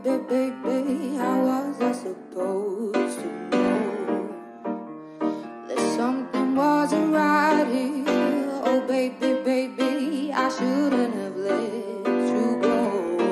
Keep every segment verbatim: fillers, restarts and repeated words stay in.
baby, baby, how was I supposed to know that something wasn't right here? Oh baby, baby, I shouldn't have let you go.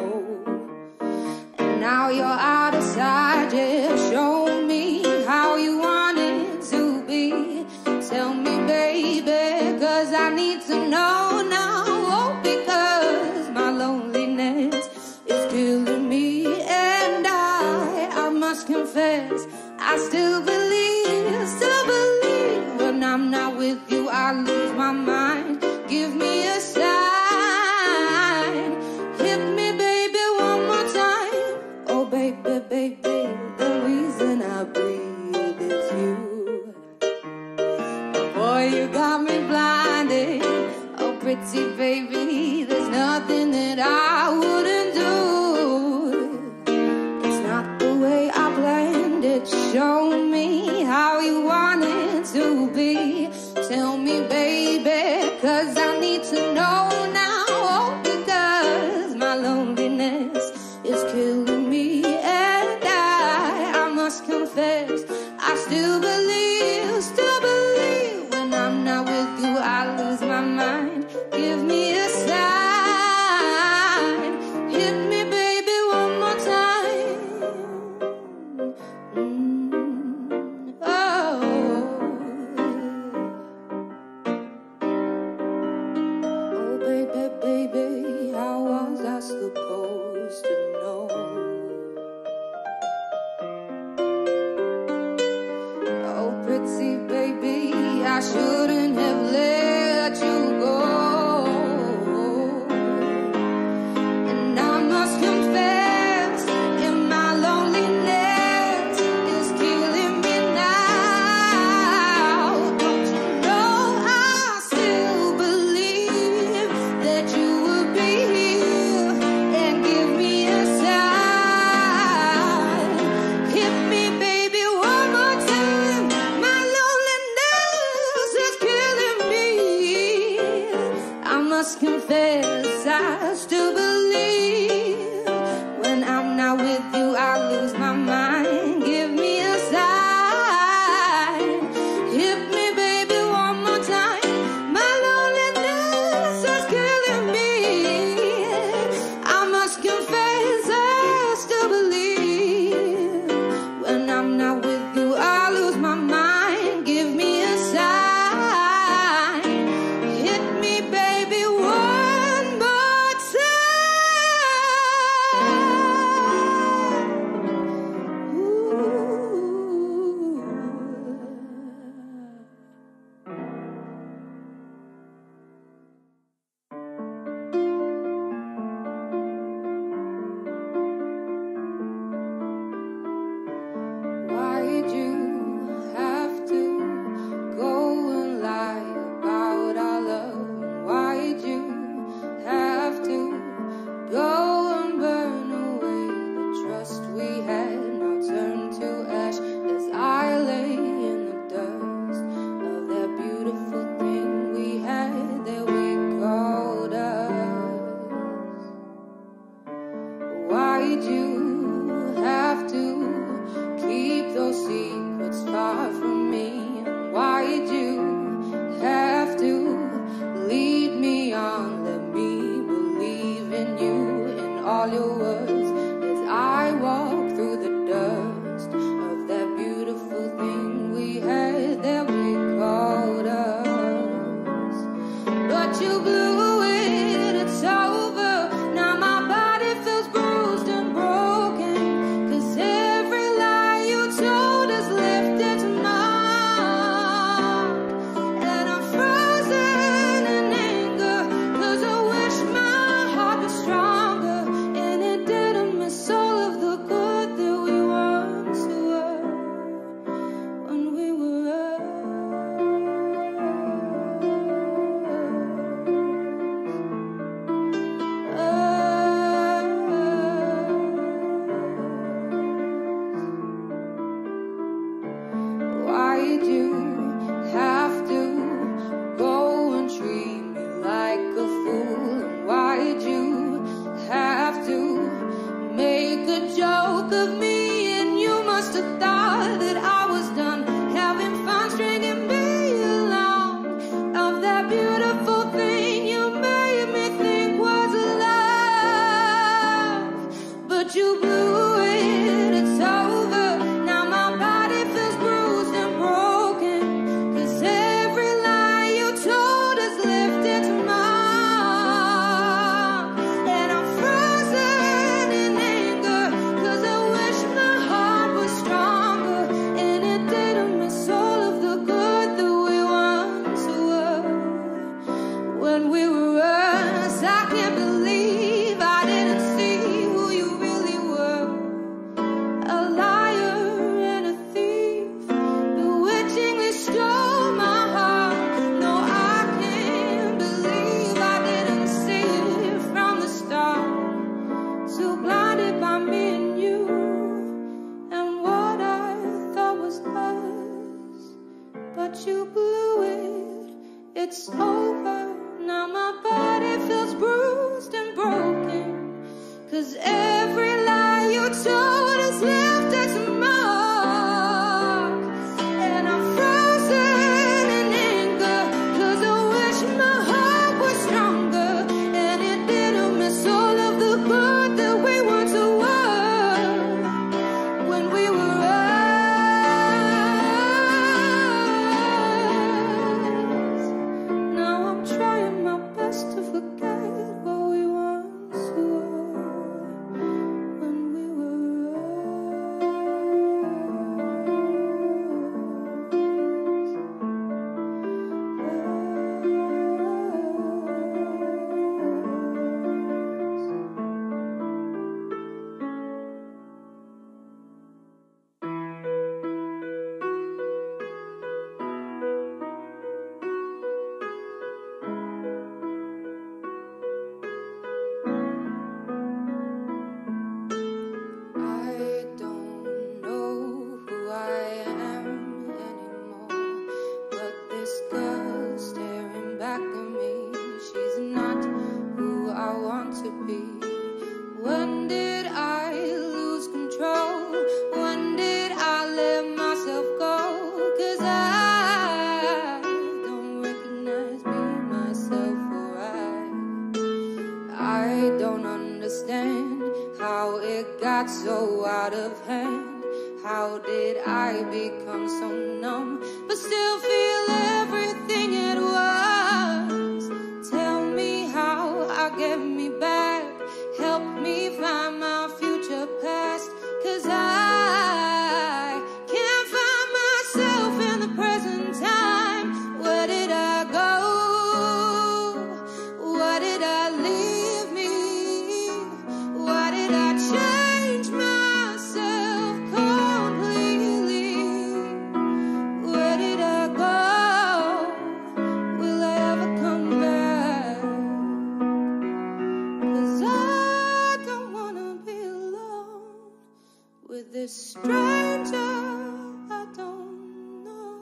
And now you're out of sight, yeah, show me how you want it to be. Tell me, baby, cause I need to know now. Oh, because my loneliness is killing me, and I, I must confess, I still believe, still believe. When I'm not with you, I lose my mind. Give me a sign, hit me, baby, one more time. Oh, baby, baby, the reason I breathe is you. Boy, you got me blinded. Oh, pretty baby, there's nothing that I wouldn't do. It's not the way I planned it. Show me how you want it to be. Tell me, baby, cause I need to know now. Oh, because my loneliness is killing me, and I, I must confess, I still believe, still believe. When I'm not with you, I lose my mind. Give me a sign, hit me, baby, one more time. Mm, oh, oh, baby, baby, how was I supposed to know? Oh, pretty baby, I shouldn't have let you go. And I must confess, and my loneliness is killing me now. Don't you know I still believe that you will be here and give me a sign. Hit me, baby, one more time. My loneliness is killing me. I must confess, I still believe. When I'm not with you, I lose my mind. Give me a sign. Hit me, baby, one more time. My loneliness is killing me. I must confess, I still believe. When I'm not with you, I lose my mind. Give me a sign. Hit me, baby, one more time. Ooh. Why'd you have to go and lie about our love? Why'd you have to go and burn away the trust we had? Now turn to ash as I lay in the dust of that beautiful thing we had that we called us. Why'd you have to keep those secrets far from me? And why'd you have to lead me on? Let me believe in you, in all your words, as I walk through the dust of that beautiful thing we had that we called us. But you blew it, it's over. Now my body feels bruised and broken, 'cause every lie you told has left its mark. And I'm frozen in anger, 'cause I wish my heart was stronger, and it didn't miss all of the good that we once were when we were us. Why'd you have to go and treat me like a fool? And why'd you have to make a joke but you blew it. It's over, now my body feels bruised and broken, 'cause every lie you told has left its mark. And I'm frozen in anger, 'cause I wish my heart was stronger, and it didn't miss all of the good that we once were when we were us. Now I'm trying my best to forget what we once were when we were I don't know who I am anymore, but this girl staring back at me, she's not who I want to be. When did I lose control? When did I let myself go? 'Cause I don't recognize me, myself, or I I don't understand how it got so out of hand. How did I become so numb, but still feel everything at once? Tell me how I get me back. Help me find my future past, 'cause I can't find myself in the present time. Where did I go? Why did I leave me? Why did I change myself completely? Where did I go? Will I ever come back? 'Cause I don't wanna be alone with this stranger I don't know.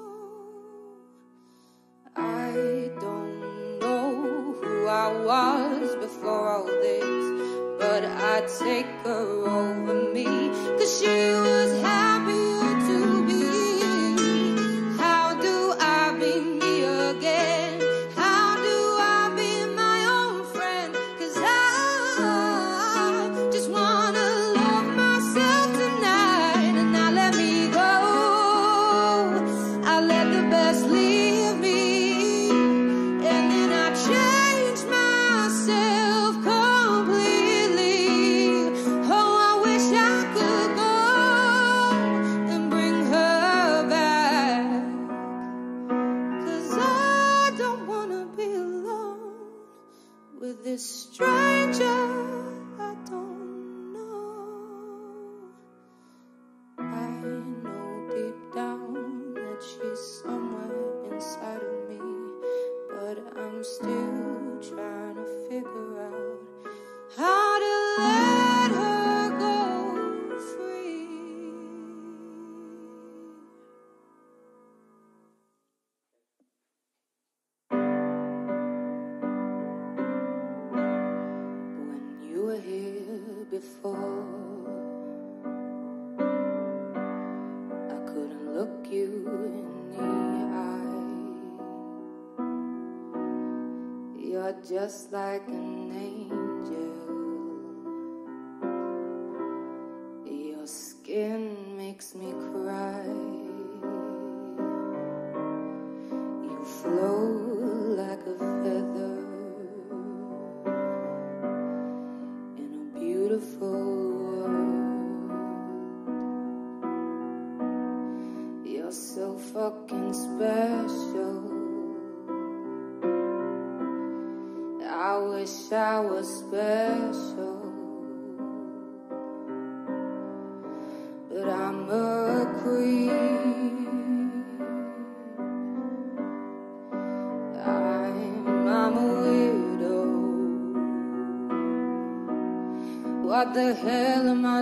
I don't know who I was before all this, but I'd take her over me, 'cause she was happier to be. How do I be me again? How do I be my own friend? 'Cause I just wanna love myself tonight, and now let me go. I let the best leave me, and then I change myself completely. Oh, I wish I could go and bring her back, 'cause I don't wanna be alone with this stranger I don't know. I know deep down that she's somewhere inside of me, but I'm still trying to figure out how to let her go free. When you were here before, I couldn't look you in the eye. You're just like an angel. Your skin makes me cry. You flow like a feather in a beautiful world. You're so fucking special. I wish I was special, but I'm a creep. I'm, I'm a weirdo. What the hell am I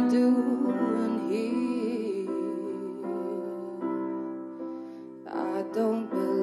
doing here? I don't believe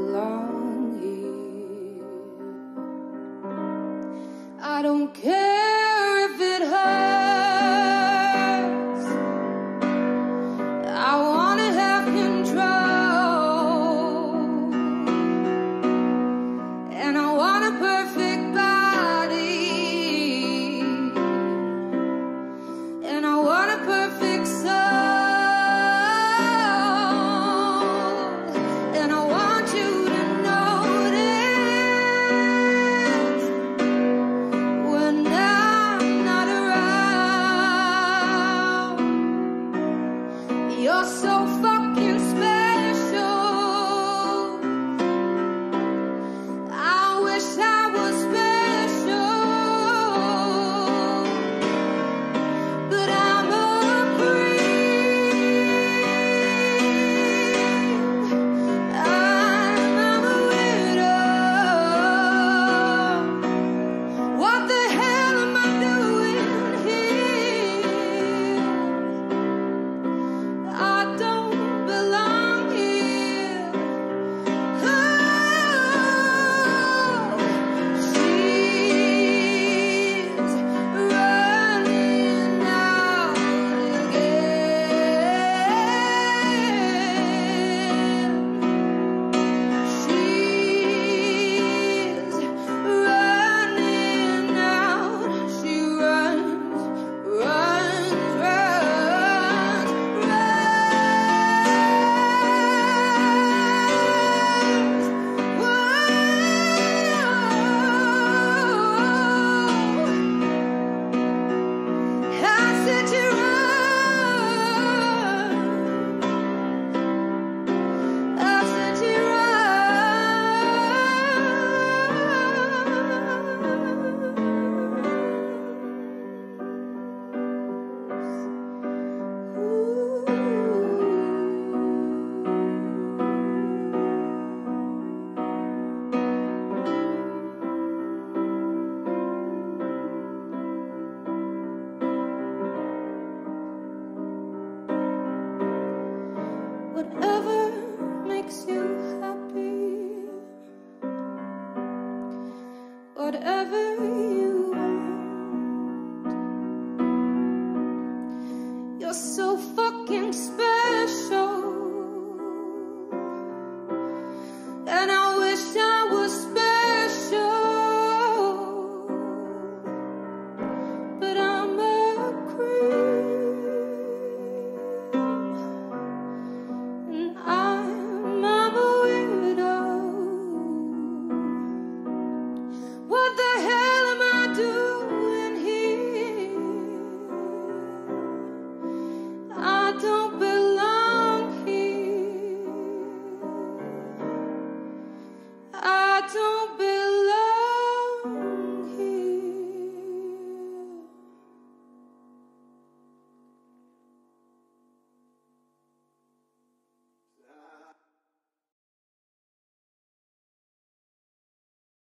makes you happy. Whatever you